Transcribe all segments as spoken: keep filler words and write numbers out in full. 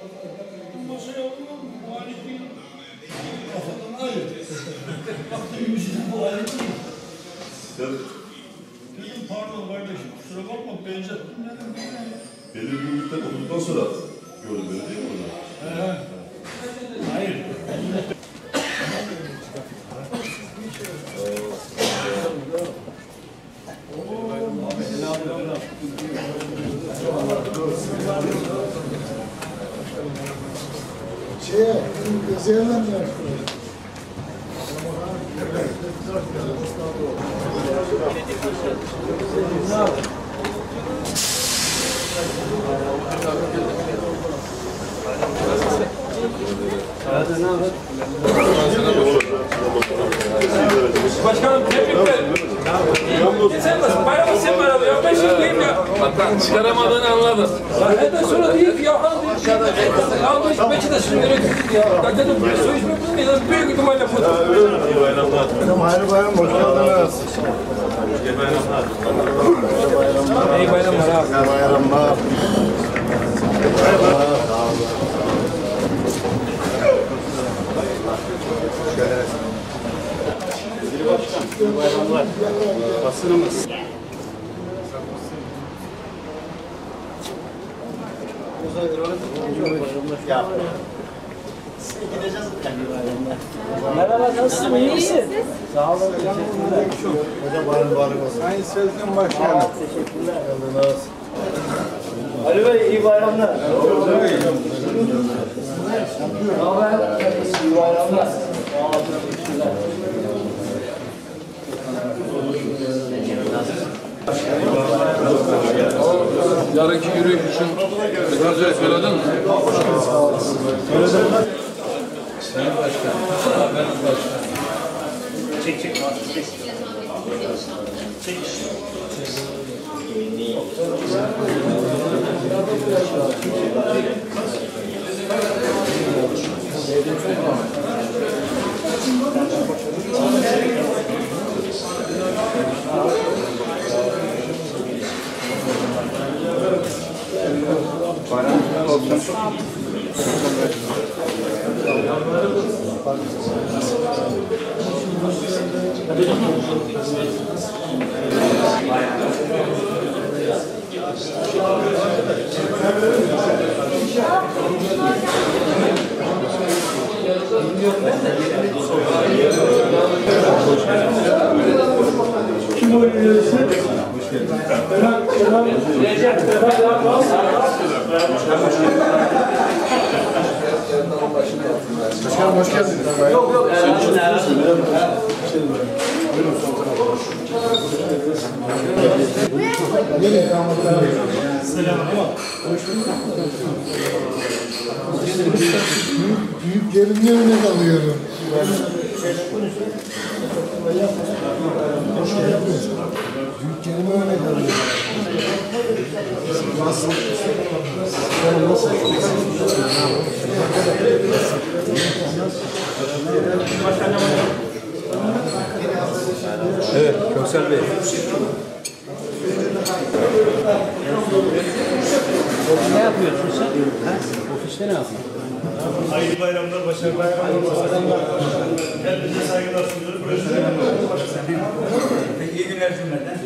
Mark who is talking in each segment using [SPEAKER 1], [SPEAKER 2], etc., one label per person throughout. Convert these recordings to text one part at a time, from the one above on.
[SPEAKER 1] Masaya alıyorum, bu alet değil. Kafadan hayır. Baktım yüzüne bu alet değil.
[SPEAKER 2] Evet.
[SPEAKER 1] Dedim pardon kardeşim, kusura bakma benzettim dedim.
[SPEAKER 2] Belirli bir müddet oturduktan sonra gördüm öyle değil mi onu?
[SPEAKER 1] He. Hayır.
[SPEAKER 3] Şeye, gezeyenler mi yapıyor?
[SPEAKER 4] Başkanım tebrikler. Sen nasıl? Bayramı sen bana ya. Ben şimdi diyeyim ya. Bak çıkaramadığını anladım. Hemen sonra diyeyim ya. Almış beçi de şimdi öğrettik ya. Ya dedim su içmek bu değil. Büyük ihtimalle bu.
[SPEAKER 2] İyi bayramlar.
[SPEAKER 3] Hayırlı bayram, hoş geldiniz.
[SPEAKER 2] İyi bayramlar.
[SPEAKER 4] İyi bayramlar abi.
[SPEAKER 3] İyi bayramlar.
[SPEAKER 2] İyi bayramlar. Basınımız.
[SPEAKER 5] Merhaba, nasılsın? İyi misin? Sağ olun.
[SPEAKER 3] Hocam bayram mübarek olsun.
[SPEAKER 5] Sayın Sözlüm Başkanım. Teşekkürler.
[SPEAKER 3] Geldiniz.
[SPEAKER 5] Ali Bey, iyi bayramlar. Ne haber? İyi bayramlar.
[SPEAKER 4] Yarınki yürüyüş için mesajı söyledin mi?
[SPEAKER 3] Söyledim.
[SPEAKER 4] Sayın Başkan. Benim başkan.
[SPEAKER 6] Çek çek. Çek. Çek.
[SPEAKER 1] Kim o üyesi? Recep,
[SPEAKER 3] Başkanım hoş geldiniz.
[SPEAKER 5] Yok yok.
[SPEAKER 3] Gelin. Büyük gelinliğe örnek alıyorum. Büyük gelinliğe örnek alıyorum. Nasıl? Nasıl?
[SPEAKER 4] Evet, Köksal Bey.
[SPEAKER 5] Ne yapıyorsun sen? Ofiste ne yapıyorsun?
[SPEAKER 6] Hayırlı bayramlar, başarılı bayramlar. Kendinize saygılar sunuyoruz. Peki iyi günler cümleten.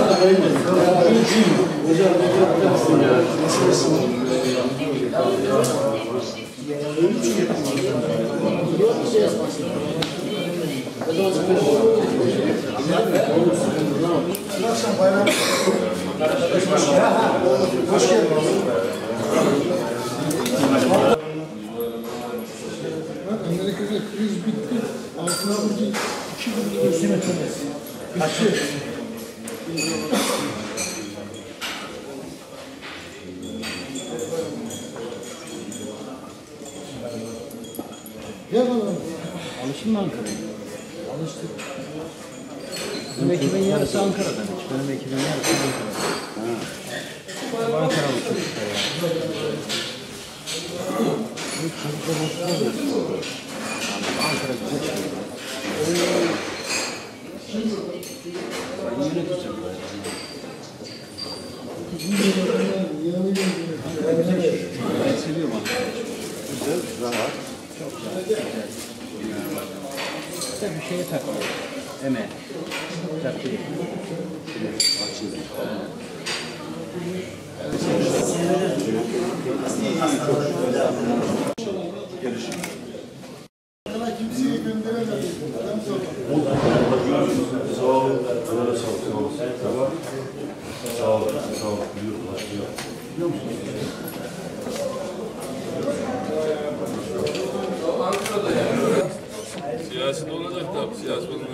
[SPEAKER 3] Akşam bayram. Hoş geldiniz. Amerika'da kriz bitti. Altına vurdu. İki bin üstüne tanesi. Bitti. Gel bakalım.
[SPEAKER 5] Alışın mı Ankara'ya? Alıştık. Bizim ekibin yarısı Ankara'dan. Hiç benim ekibin yarısı Ankara'dan. Ha. Ankaralı çocuklar ya. Bu çocuklar nasıl oluyor? Ankara güzel şey. Ben yöneteceğim böyle. Ben seviyorum Ankara'yı.
[SPEAKER 2] Güzel, rahat.
[SPEAKER 5] İşte bir şeye takılıyor. Emeğe. Takılıyor.
[SPEAKER 3] Kimseyi gönderemedik.
[SPEAKER 2] Sağ ol. Öyle sağ ol. Sağ ol. Sağ ol. Sağ ol. Biliyorum. Biliyor musun?
[SPEAKER 4] Ankara'da yani. Siyasi de olacak tabii. Siyasi olacak.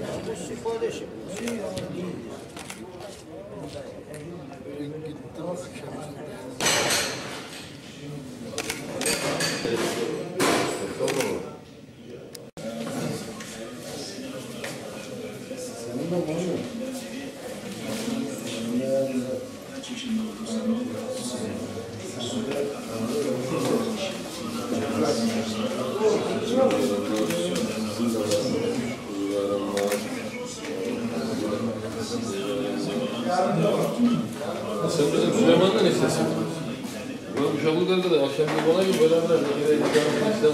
[SPEAKER 4] Sen bizim Süleyman'dan istesin. Bu Uşaklılar'da da akşam bir bana gibi böyle böyle bir yere gideceğim.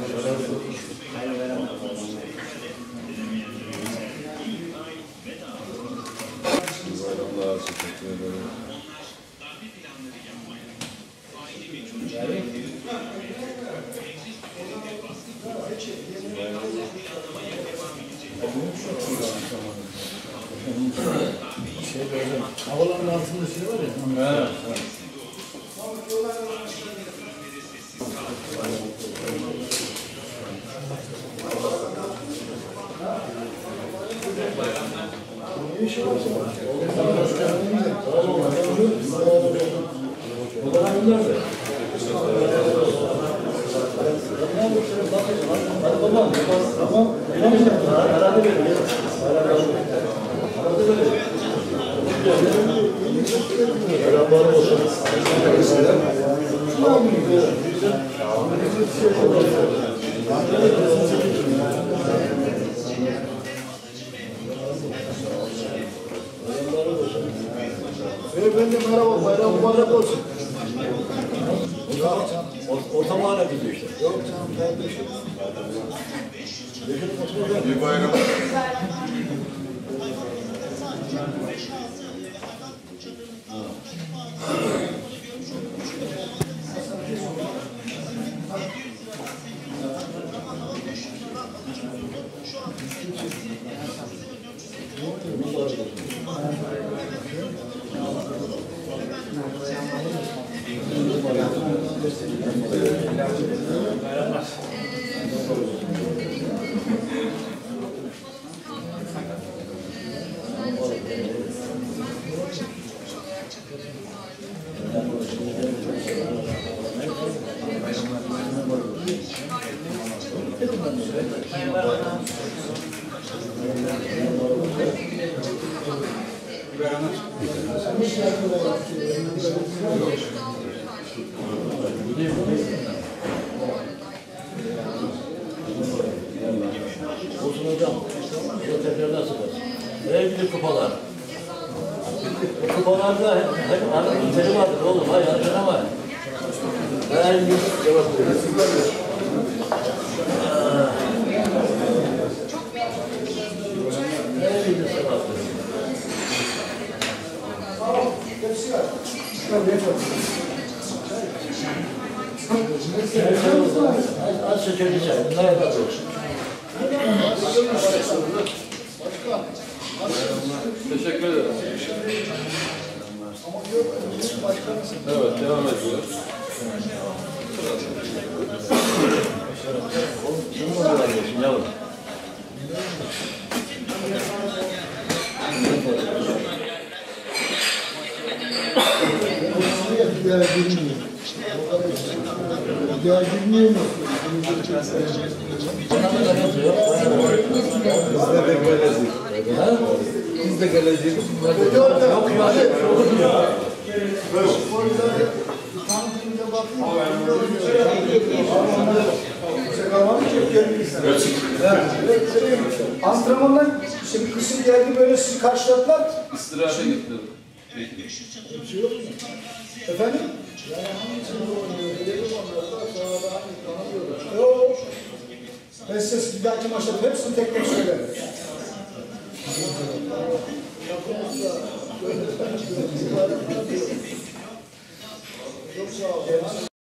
[SPEAKER 4] Bayramlar, teşekkür ederim.
[SPEAKER 1] Şey böyle, havaların altında şey var ya.
[SPEAKER 4] Evet.
[SPEAKER 1] Beyefendi merhaba, bayram mübarek olsun. Ortama hala gidiyor işte. Yok canım, kardeşim.
[SPEAKER 2] Bir bayram.
[SPEAKER 1] Olsun hocam. Şöyle tekrardan sıkar. Nereye gidiyor kupalar? O kupalarda hep hanımın teri vardır oğlum. Hayır, harcanama. Her gün cevap veriyor. Nereye gidiyor cevap veriyor? Az şekerli çay. Bunlar yapalım.
[SPEAKER 4] Teşekkür ederim. Evet, devam ediyoruz.
[SPEAKER 1] Şunu mu alıyorsun yavrum?
[SPEAKER 3] Bir daha girmiyor. Bir daha girmiyor mu?
[SPEAKER 2] Biz de geleceğiz. Biz de geleceğiz.
[SPEAKER 1] Yok ya.
[SPEAKER 7] Antrenmandan işte bir kısım geldi böyle sizi karşıladılar.
[SPEAKER 4] İstirahate gittim.
[SPEAKER 7] Efendim?
[SPEAKER 3] Yani hangisini oynuyor? Dedim onlarda sonra da
[SPEAKER 7] size bir dahaki maçta hepsini tek tek söylerim. Çok sağ olun.